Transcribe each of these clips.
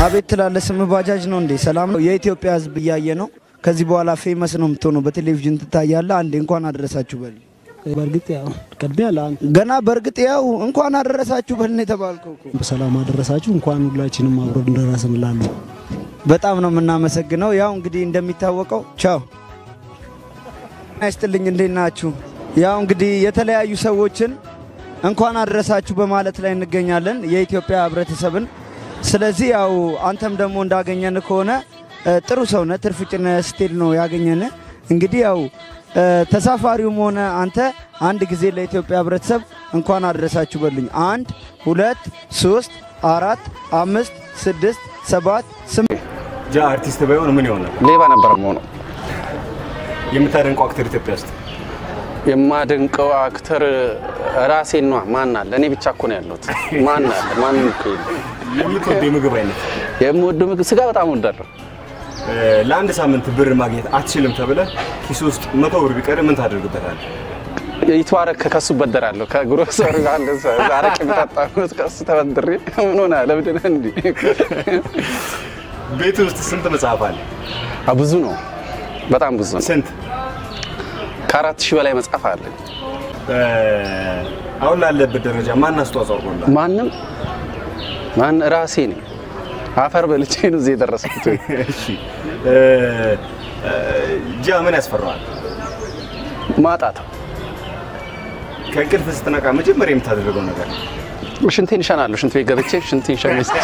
አቤት ትላለህ ስም ባጃጅ ነው እንዴ ሰላም ነው የኢትዮጵያ ህዝብ ያየ ነው ከዚህ በኋላ ፌመስ ነው የምትሆነው በቴሌቪዥን ትታያለህ አንዴ እንኳን አደረሳችሁ በል በርግጥ ያው ቀድሚያ ገና በርግጥ ያው እንኳን አደረሳችሁ በል ነው ተባልከው በሰላም አደረሳችሁ እንኳን ሁላችንም አብሮ እንደራስምላሉ በጣም ነው እናመሰግነው ያው እንግዲህ እንደሚታወቀው ቻው አይስተልኝ እንደናችሁ ያው እንግዲህ የተለያዩ ሰዎችን እንኳን አደረሳችሁ በማለት ላይ እንገኛለን የኢትዮጵያ ህብረተሰብን ስለዚህ ያው አንተም ደግሞ እንዳገኘን ከሆነ ጥሩ ሰው ነህ ትርፍጭነ ስቴል ነው ያገኘን እንግዲህ ያው ተሳፋሪውም ሆነ አንተ አንድ ጊዜ ለኢትዮጵያ ህብረተሰብ እንኳን አደረሳችሁ በልኝ 1 2 3 4 5 6 7 8 ጃ አርቲስት ባይሆን ምን ይሆናል ሌባ ነበር ሞኖ የምታደንቀው አክተር ኢትዮጵያ ውስጥ የማደንቀው አክተር ራሴን ነው ማን አለ እኔ ብቻ እኮ ነው ያለሁት ማን አለ ማን እኮ የምትወደው ምግብ አይነት የምወደው ምግብ ስጋ በጣም ወዳለሁ ለአንድ ሳምንት ብር ማግኘት አትችልም ተብለ ኪስ ውስጥ 100 ብር ቢቀር ምን ታደርግበታለህ ይቷረክ ከሱ በደራለሁ ከግሮሰር ጋር እንደዛ አረቅ ብታጣው ከሱ ተበድሬ ምን ሆነ ለምንድን እንዴ ቤት ውስጥ ስንት መጽሐፍ አለ ብዙ ነው በጣም ብዙ ነው ስንት ከ4000 በላይ መጽሐፍ አለ አሁን ላለበት ደረጃ ማን አስተዋጽኦ አድርጎልሃል ማን ራሴ ነኝ አፈር በልቼ ነው እዚህ ደረስኩት እሺ ጃ ምን ያስፈራዋል ማጣት ከእንቅልፍ ስትነቃ መጀመሪያ የምታደርገው ነገር ሽንቴን ሻናለሁ ሽንት ቤት ገብቼ ሽንቴን ሸሚስቼ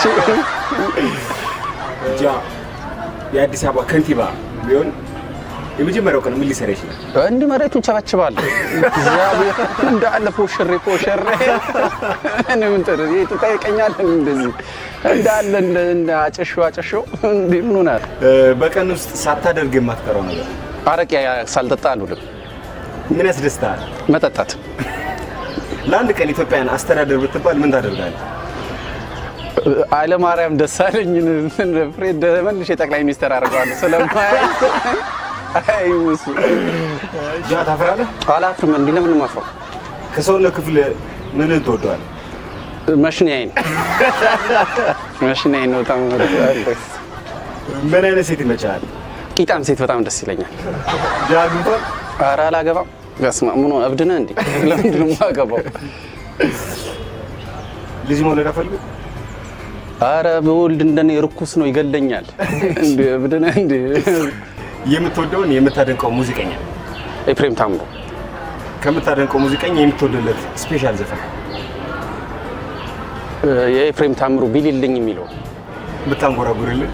ጃ የአዲስ አበባ ከንቲባ ቢሆን የመጀመሪያው ቀን ምን ሊሰራ ይችላል እንደ መሬቱን ቸባቸባለሁ እግዚአብሔር እንዳለ ፖሽሬ እኔ ምን ተደረገ ተጠይቀኛል እንደዚህ እንዳለ እንደ አጨሾ እንዴ ምን ሆናል በቀን ውስጥ ሳታደርግ የማትቀረው ነገር አረቄ ሳልጠጣ አልውልም ምን ያስደስታል መጠጣት ለአንድ ቀን ኢትዮጵያን አስተዳደር ብትባል ምን ታደርጋለህ አይለ ማርያም ደሳለኝን ፍሬድ መልሼ ጠቅላይ ሚኒስትር አደርጋለሁ ስለማይ አይውስ ጃ ታፈራለህ አላፍም እንዴ ለምን ማፈር ከሰውነት ክፍል ምን ትወደዋለህ መሽኔን ነው በጣም ምን አይነት ሴት ይመቻል ቂጣም ሴት በጣም ደስ ይለኛል ጃ ጉንፋን ኧረ አላገባም ያስማ ምን ሆነ እብድ ነህ እንዴ ለምንድን ነው የማገባው ልጅ መውለድ አፈልግ ኧረ በወልድ እንደኔ ርኩስ ነው ይገለኛል እንዴ እብድ ነህ እንዴ የምትወደውን የምታደንቀው ሙዚቀኛ ኤፍሬም ታምሩ ከምታደንቀው ሙዚቀኛ የምትወደለት ስፔሻል ዘፈን የኤፍሬም ታምሩ ቢልልኝ የሚለው ብታንጎራጉርልኝ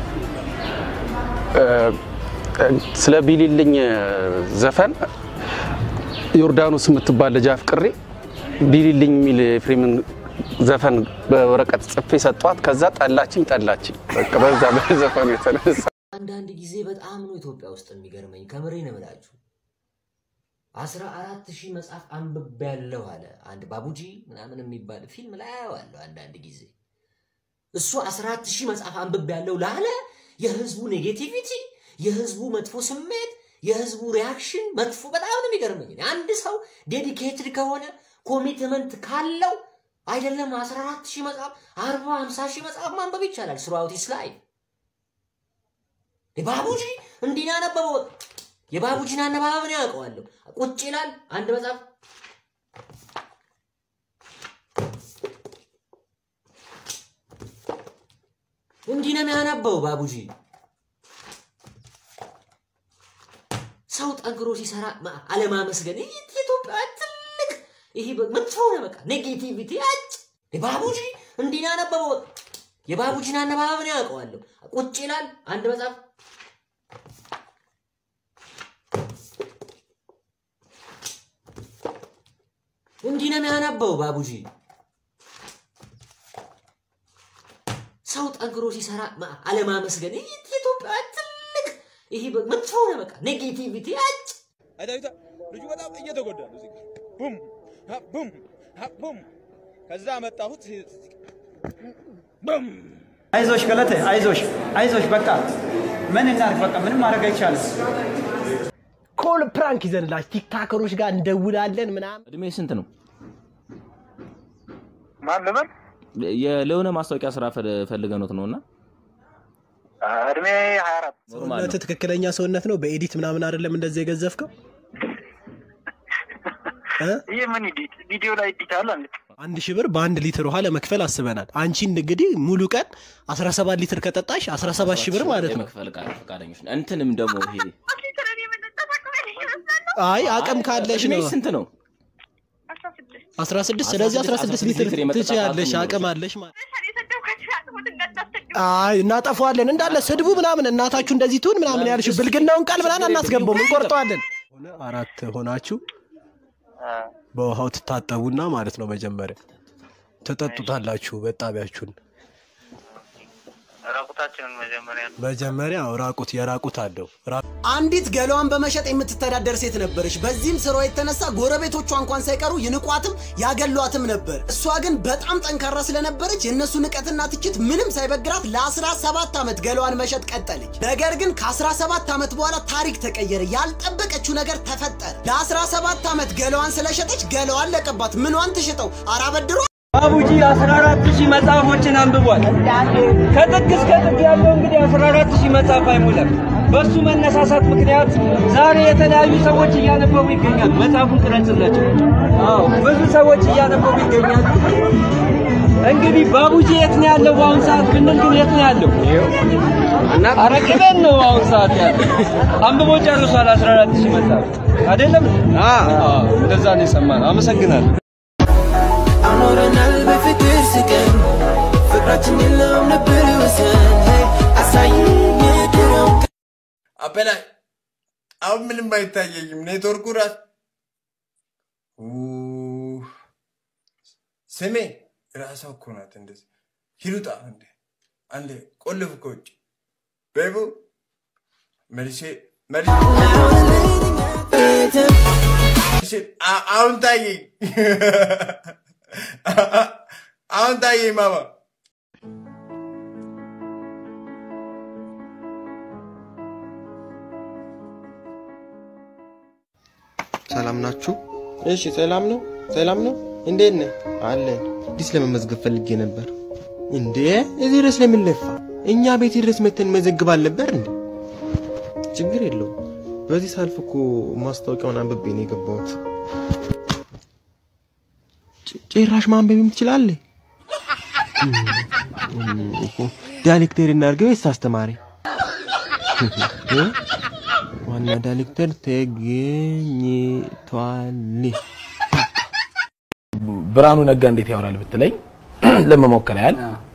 ስለ ቢልልኝ ዘፈን ዮርዳኖስ የምትባል ልጅ አፍቅሬ ቢልልኝ የሚል ኤፍሬምን ዘፈን በወረቀት ጽፌ ሰጧት ከዛ ጠላችኝ በቃ በዛ በዘፈኑ የተነሳ አንዳንድ ጊዜ በጣም ነው ኢትዮጵያ ውስጥ የሚገርመኝ ከምሬ ነው የምላችሁ 14000 መጽሐፍ አንብቤያለሁ አለ አንድ ባቡጂ ምናምን የሚባል ፊልም ላይ አያዋለሁ አንዳንድ ጊዜ እሱ 14000 መጽሐፍ አንብቤያለሁ ላለ የህዝቡ ኔጌቲቪቲ የህዝቡ መጥፎ ስሜት የህዝቡ ሪአክሽን መጥፎ በጣም ነው የሚገርመኝ አንድ ሰው ዴዲኬትድ ከሆነ ኮሚትመንት ካለው አይደለም 14000 መጽሐፍ 40-50000 መጽሐፍ ማንበብ ይቻላል throughout his life የባቡጂ እንዲና ነበበው የባቡጂና አነባበብ ነው ያውቀዋለሁ ቁጭ ይላል አንድ መጽሐፍ እንዲና የሚያነበው ባቡጂ ሰው ጠንክሮ ሲሰራ አለማመስገን ኢትዮጵያ ትልቅ ይሄ መጥፎ ነው በቃ ኔጌቲቪቲ አጭ የባቡጂ እንዲና ነበበው የባቡጂና አነባበብ ነው ያውቀዋለሁ ቁጭ ይላል አንድ መጽሐፍ እንዲና የሚያነበው ባቡጂ ሰው ጠንክሮ ሲሰራ አለማመስገን ኢትዮጵያ ትልቅ ይሄ መጥፎ ነው በቃ ኔጌቲቪቲ አጭ አይታይታ ልጁ በጣም እየተጎዳ ነው እዚህ ቡም ከዛ መጣሁት ቡም አይዞሽ ገለቴ አይዞሽ በቃ ምን እናርግ በቃ ምንም ማድረግ አይቻልም ኮል ፕራንክ ይዘንላችሁ ቲክታከሮች ጋር እንደውላለን ምናምን እድሜ ስንት ነው ማን ለምን የለውነ ማስታወቂያ ስራ ፈልገኖት ነውና እድሜ 24 ሰውነት ትክክለኛ ሰውነት ነው በኤዲት ምናምን አይደለም እንደዚህ የገዘፍከው ይሄ ምን ኤዲት ቪዲዮ ላይ ኤዲት አለ እንዴ 1000 ብር በ1 ሊትር ውሃ ለመክፈል አስበናል አንቺ እንግዲህ ሙሉ ቀን 17 ሊትር ከጠጣሽ 17000 ብር ማለት ነው መክፈል ፈቃደኞች እንትንም ደሞ ይሄ አይ አቅም ካለሽ ነው ስንት ነው 16 ስለዚህ 16 ሊትር ትችያለሽ አቅም አለሽ ማለት አይ እናጠፋዋለን እንዳለ ስድቡ ምናምን እናታችሁ እንደዚህ ትሁን ምናምን ያልሽ ብልግናውን ቃል ምናምን እናስገባው እንቆርጠዋለን አራት ሆናችሁ በውሃው ተታጠቡና ማለት ነው መጀመሪያ ተጠጡታላችሁ በጣቢያችሁን ራቁታችንን መጀመሪያ ራቁት የራቁት አለው አንዲት ገሏን በመሸጥ የምትተዳደር ሴት ነበረች በዚህም ስራው የተነሳ ጎረቤቶቿ እንኳን ሳይቀሩ ይንቋትም ያገሏትም ነበር እሷ ግን በጣም ጠንካራ ስለነበረች የነሱ ንቀትና ትችት ምንም ሳይበግራት ለ17 አመት ገሏን መሸጥ ቀጠለች ነገር ግን ከ17 አመት በኋላ ታሪክ ተቀየረ ያልጠበቀችው ነገር ተፈጠረ ለ17 አመት ገሏን ስለሸጠች ገሏን ለቀባት ምንዋን ትሽጠው አራበድሮ ባቡጂ 14000 መጽሐፎችን አንብቧል ከጥግ እስከ ጥግ ያለው እንግዲህ 14000 መጽሐፍ አይሞላም በሱ መነሳሳት ምክንያት ዛሬ የተለያዩ ሰዎች እያነበቡ ይገኛሉ መጽሐፉን ቅረጽላቸው አዎ ብዙ ሰዎች እያነበቡ ይገኛሉ እንግዲህ ባቡጂ የት ነው ያለው አሁን ሰዓት ብንል ግን የት ነው ያለው እና አረከበን ነው አሁን ሰዓት ያለው አንብቦ ጨርሷል 14000 መጽሐፍ አይደለም አዎ እንደዛ ነው የሰማነው አመሰግናለሁ አኖረናል በፍቅር ስቀን ፍቅራችን የለም ነበር ወሰን አሳይኝ ድሮው አበላይ አሁን ምንም አይታየኝም ኔትወርኩ ራስ ስሜ ራሳው እኮ ናት እንደዚህ ሂሩጣ አንዴ ቆልፍ እኮ ውጭ ቤቡ መልሼ አሁን ታየኝ አሁን ታየኝ ማማ ሰላም ናችሁ እሺ ሰላም ነው እንዴት ነህ አለ ዲስ ለመመዝገብ ፈልጌ ነበር እንዴ እዚህ ድረስ ለምን ለፋ እኛ ቤት ድረስ መተን መዘግብ አልነበር እንዴ ችግር የለውም በዚህ ሳልፍ እኮ ማስታወቂያውን አንብቤ ነው የገባሁት ጭራሽ ማንበብም ትችላለህ ዳይሬክተር እናርገው ወይስ አስተማሪ ዋና ዳይሬክተር ተገኝቷል ብራኑ ነጋ እንዴት ያወራል ብትለኝ ለመሞከር ያህል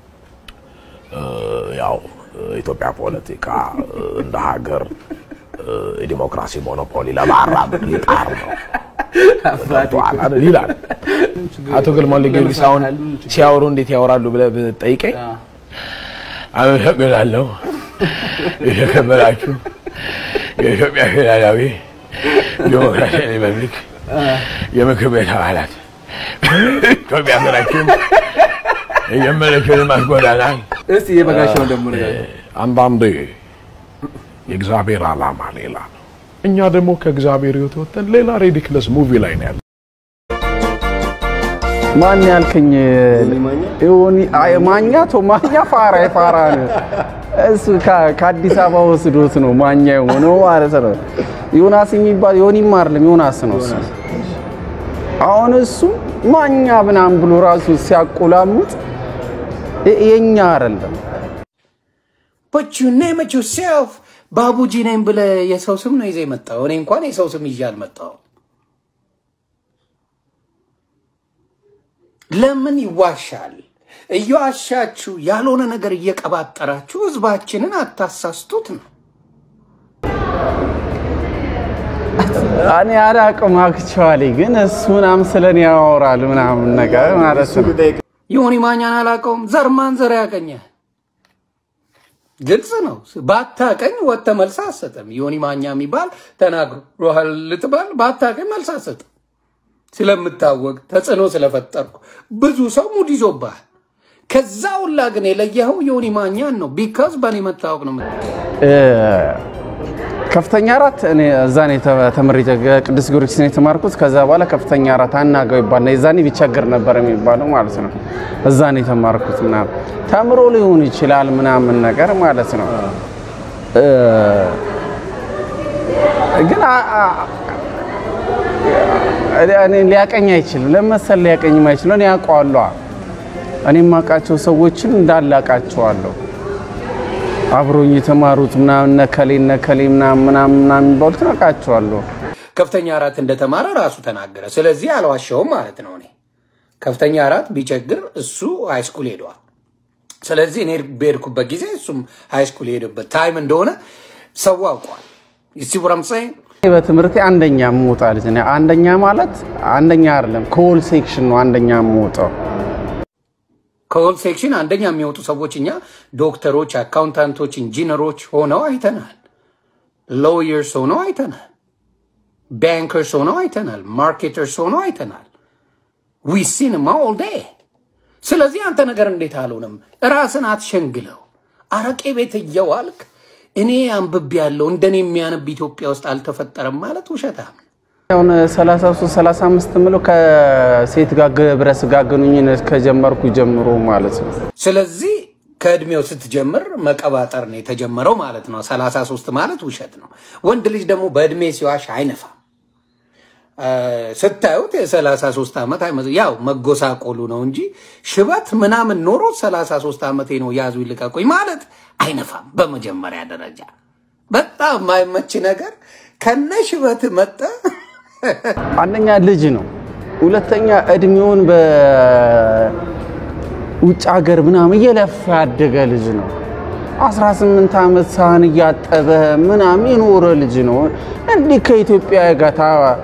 ያው ኢትዮጵያ ፖለቲካ እንደ ሀገር የዲሞክራሲ ሞኖፖሊ ለማራመድ ይጣር ነው አፋቷል ይላል አቶ ግርማ ለጊዮርጊስ አሁን ሲያወሩ እንዴት ያወራሉ ብለህ ብትጠይቀኝ አመሰግናለሁ የከበራችሁ የኢትዮጵያ ፌዴራላዊ ዲሞክራሲያዊ ሪፐብሊክ የምክር ቤት አባላት ኢትዮጵያ ሀገራችን የመለከትን ማስጎዳናል እስቲ የበጋሻው ደግሞ ነገር አንዳንዴ የእግዚአብሔር ዓላማ ሌላ እኛ ደግሞ ከእግዚአብሔር ወጥተን ሌላ ሪዲክለስ ሙቪ ላይ ነው ያለው ማን ያልከኝ ዮኒ ማኛ ፋራ ነው እሱ ከአዲስ አበባ ወስዶት ነው ማኛ የሆነው ማለት ነው ዮናስ የሚባል ዮኒም አይደለም ዮናስ ነው እሱ አሁን እሱ ማኛ ምናምን ብሎ ራሱ ሲያቆላምጥ የኛ አይደለም But you name it yourself babuji name ብለ የሰው ስም ነው ይዘህ መጣው እኔ እንኳን የሰው ስም ይያል መጣው ለምን ይዋሻል እያሻችሁ ያልሆነ ነገር እየቀባጠራችሁ ህዝባችንን አታሳስቱት ነው እኔ አላቅም አክቹአሊ ግን እሱን አምስለን ያወራል ምናምን ነገር ማለት ነው ዮኒ ማኛን አላቀውም ዘርማን ዘር ያቀኛል ግልጽ ነው ባታቀኝ ወጣ መልስ አሰጠም ዮኒ ማኛ የሚባል ተናግሮ ሮሃል ልትባል ባታቀኝ መልስ አሰጠም ስለምታወቅ ተጽኖ ስለፈጠርኩ ብዙ ሰው ሙድ ይዞባል ከዛውላ ግን የለየው ዮኒ ማኛን ነው because በኔ መታወቅ ነው ከፍተኛ አራት እኔ እዛኔ ተመሪ ቅዱስ ጊዮርጊስ ነው የተማርኩት ከዛ በኋላ ከፍተኛ አራት አናጋው ይባል እዛኔ ቢቸገር ነበር የሚባለው ማለት ነው እዛኔ ተማርኩትና ተምሮ ሊሆን ይችላል ምናምን ነገር ማለት ነው ግን እኔ ሊያቀኝ አይችልም ለመሰል ሊያቀኝ አይችልም እኔ አውቀዋለሁ እኔ ማቃቸው ሰዎችን እንዳላቃቸዋለሁ አብሮኝ የተማሩት ምናምን ነከሌ ምናምን ባልት ናቃቸዋለሁ ከፍተኛ አራት እንደተማረ ራሱ ተናገረ ስለዚህ አልዋሻውም ማለት ነው እኔ ከፍተኛ አራት ቢቸግር እሱ ሃይ ስኩል ሄዷል ስለዚህ እኔ በርኩበት ጊዜ እሱም ሃይ ስኩል ሄደበት ታይም እንደሆነ ሰው አውቋል ይሲብራም ሳይ በትምህርት አንደኛ ሞታል እኔ አንደኛ ማለት አንደኛ አይደለም ኮል ሴክሽን ነው አንደኛ ሞታው ኮል ሴክሽን አንደኛ የሚወጡ ሰዎችኛ ዶክተሮች አካውንታንቶች ኢንጂነሮች ሆነው አይተናል ሎየርስ ሆነው አይተናል ባንከርስ ሆነው አይተናል ማርኬተርስ ሆነው አይተናል we seen them all day ስለዚህ አንተ ነገር እንዴት አልሆነም ራስን አትሸንግለው አረቄ ቤት እየዋልክ እኔ አንብብ ያለው እንደኔ የሚያነብ ኢትዮጵያ ውስጥ አልተፈጠረም ማለት ውሸታም አሁን 33 35 ምሎ ከሴት ጋር ግብረ ስጋ ግንኙነት ከጀመርኩ ጀምሮ ማለት ነው ስለዚህ ከእድሜው ስትጀምር መቀባጠር ነው የተጀመረው ማለት ነው 33 ማለት ውሸት ነው ወንድ ልጅ ደግሞ በእድሜ ሲዋሽ አይነፋም ስታዩት የ33 አመት ያው መጎሳቆሉ ነው እንጂ ሽበት ምናምን ኖሮ 33 አመቴ ነው ያዙ ይልቀቁኝ ማለት አይነፋም በመጀመሪያ ደረጃ በጣም ማይመች ነገር ከነ ሽበት መጣ አንደኛ ልጅ ነው ሁለተኛ እድሜውን በውጭ ሀገር ምናምን እየለፋ ያደገ ልጅ ነው 18 አመት ሳን ያጠበ ምናምን ይኖር ልጅ ነው እንዴ ከኢትዮጵያ ጋታ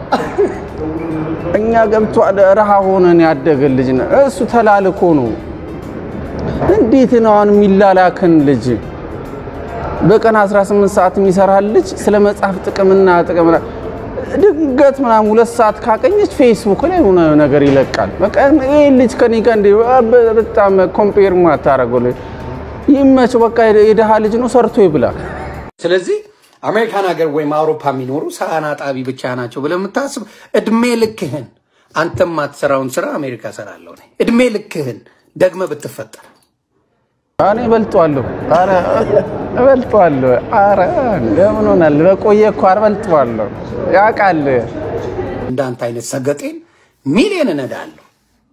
እኛ ገብቶ ረሃ ሆነን ያደገ ልጅ ነው እሱ ተላልኮ ነው እንዴት ነው አሁን ሚላላከን ልጅ በቀን 18 ሰዓት የሚሰራል ልጅ ስለ መጻፍ ጥቅምና ድንገት ምናምን 2 ሰዓት ካቀኘች ፌስቡክ ላይ ሆነ ነገር ይለቃል በቃ ይሄ ልጅ ከኔ ጋር እንደ በጣም ኮምፔር ማታረገው ይመች በቃ የደሃ ልጅ ነው ሰርቶ ይብላል ስለዚህ አሜሪካን ሀገር ወይም አውሮፓ የሚኖሩ ሳና ጣቢ ብቻ ናቸው ብለ የምታስብ እድሜ ልክህን አንተም ማትሰራውን ስራ አሜሪካ ሰራለው ነው እድሜ ልክህን ደግመ ብትፈጠር አኔ በልጧለሁ አረ በልጧለሁ አረ ለምን ሆናል በቆየ እኮ አርበልጧለሁ ያቃል እንዳንተ አይነት ሰገጤን ሚሊዮን ነዳለሁ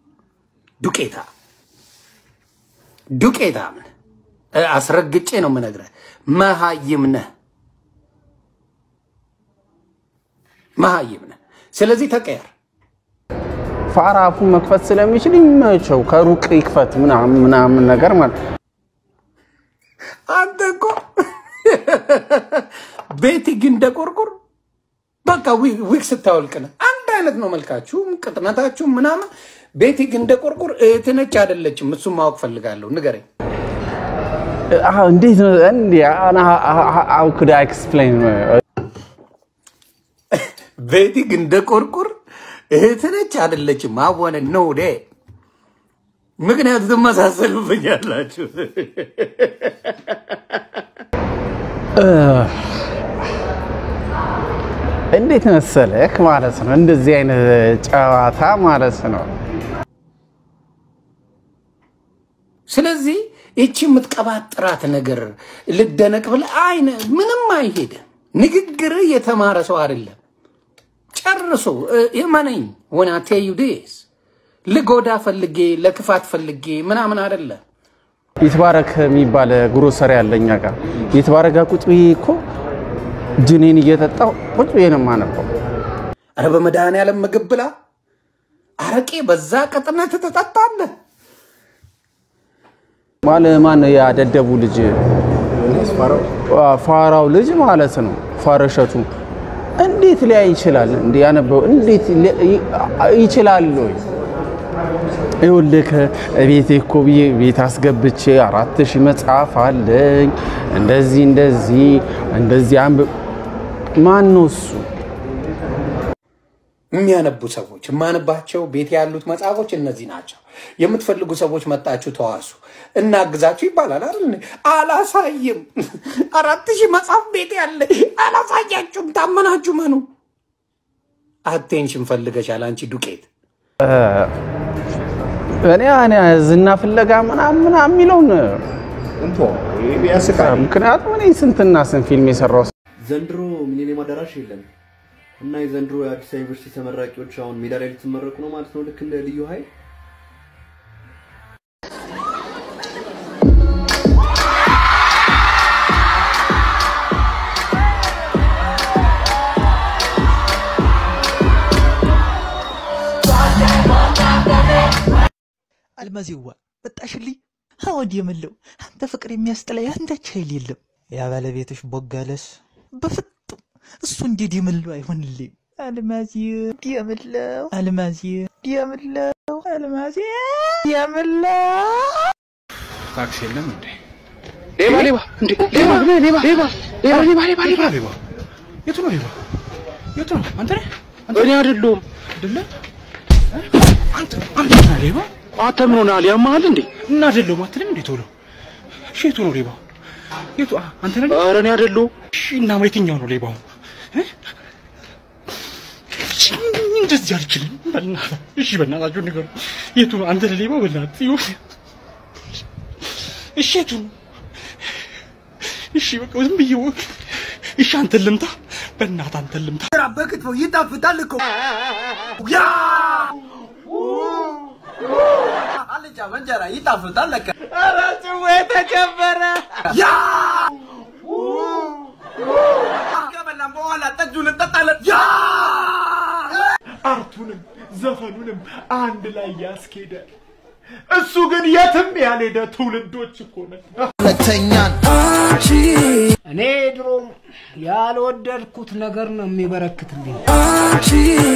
ዱቄታ አስረግጬ ነው የምነግርህ መሃይም ነህ ስለዚህ ተቀየር ፋራፉ መክፈት ስለሚችል ይመቸው ከሩቅ ይክፈት ምናምን ነገር ማለት አንተ እኮ ቤቲ ግን ደቆርቆር በቃ ዊክስ ታውልቀና አንድ አይነት ነው መልካችሁ ቅጥነታችሁ ምናምን ቤቲ ግን ደቆርቆር እትነች አይደለችም እሱ ማወቅ ፈልጋለሁ ንገረኝ እንዴት ነው እንዴ how could I explain ቤቲ ግን ደቆርቆር እትነች አይደለችም አወነ ነው ደ ምክንያቱም ተመሳሰሉብኛላችሁ እንዴት መሰለህ ማለት ነው እንደዚህ አይነት ጨዋታ ማለት ነው ስለዚህ እቺ ምትቀባጥራት ነገር ልደነቅ ብለ አይነ ምንም አይሄድ ንግግር የተማረ ሰው አይደለም ጨርሶ የማነኝ when I tell you this ለጎዳ ፈልጌ ለክፋት ፈልጌ ምናምን አይደለም ይትባረክ የሚባል ግሮሰሪ ያለኛ ጋር ይትባረጋ ቁጥቢ እኮ ጅኔን እየተጣው ቁጥቢ ነው ማነበው አረ በመዳን ያለም ምግብላ አረቄ በዛ ቀጥነት ተጣጣለ ማን ያደደቡ ልጅ ፋራው ልጅ ማለት ነው ፋረሸቱ እንዴት ላይ ይችላል እንዴ ያነበው እንዴት ይችላል ወይ ይወልከ ቤቴ እኮ ቤት አስገብቼ 4000 መጽሐፍ አለኝ እንደዚህ ማን ነው እሱ የሚያነቡ ሰዎች ማንባቸው ቤት ያሉት መጽሐፎች እነዚህ ናቸው የምትፈልጉ ሰዎች መጣችሁ ተዋሱ እና ግዛችሁ ይባላል አይደል አላሳይም 4000 መጽሐፍ ቤት ያለ አላሳያችሁም ታመናችሁ ማኑ አቴንሽን ፈልገሻል አንቺ ዱቄት እኔ ዝና ፍለጋ ምናምን የሚለውን እንቶ ያስቃል ምክንያቱም እኔ ስንትና ስንት ፊልም የሰራው ዘንድሮ ሚሊኒየም አዳራሽ የለም እና የዘንድሮ የአዲስ ዩኒቨርሲቲ ተመራቂዎች አሁን ሜዳ ላይ ልትመረቁ ነው ማለት ነው ልክ እንደ ልዩ ኃይል አልማዚዋ በጣሽልኝ አወድ የምለው አንተ ፍቅር የሚያስጠላ ያንተ ቻይል የለም ያ ባለቤትሽ ቦጋለስ በፍጥም እሱ እንዴት የምለው አይሆንልኝ አልማዚ የምለው አልማዚ የምለው አልማዚ የምለው ታክሲ የለም እንዴ ሌባ እንዴ ሌባ የቱ ነው ሌባ የቱ ነው አንተ ነህ እኔ አይደለሁም አይደለ አንተ ሌባ አተምሮናል ያማል እንዴ እና አይደለሁም አትልም እንዴ ቶሎ እሺ የቱ ነው ሌባው የቱ አንተ ነህ ኧረ እኔ አይደለሁም እሺ እና የትኛው ነው ሌባው እንደዚህ አልችልም በእናትህ እሺ በእናታችሁ ንገሩ የቱ ነው አንተ ሌባው በእናትህ ይሁን እሺ የቱ ነው እሺ በቃ ዝም ብዬ እሺ አንተን ልምታ በእናትህ አንተን ልምታ በክትፎ ይጣፍጣል እኮ ያ አልጫ መንጀራ ይጣፍጣል ለካ ኧረ ጭዌ ተከበረ ያ ከበላን በኋላ ጠጁን እንጠጣለን ያ አርቱንም ዘፈኑንም አንድ ላይ ያስኬደ እሱ ግን የትም ያልሄደ ትውልዶች እኮ ነው ሁለተኛን አንቺ እኔ ድሮም ያልወደድኩት ነገር ነው የሚበረክትልኝ አንቺ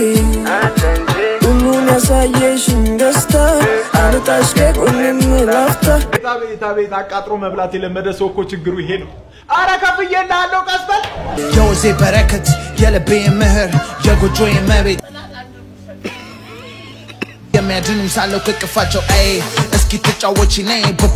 ሁሉን ያሳየሽኝ ደስታ አንታሽ ከጎኔም ላፍታ ቤት አቃጥሮ መብላት የለመደ ሰው እኮ ችግሩ ይሄ ነው አረ ከፍዬልሃለሁ ቀስበል የወዜ በረከት የልቤ ምህር የጎጆዬ መቤት የሚያድኑኝ ሳለው ከቅፋቸው አይ እስኪ ትጫወቺ ነይ በባ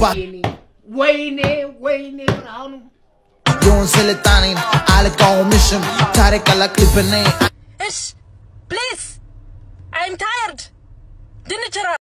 ወይኔ ብርሃኑ የውን ስልጣኔን አልቃወምሽም ታሪክ አላቅልብኔ እሽ ፕሊዝ አይም ታየርድ ድንችራ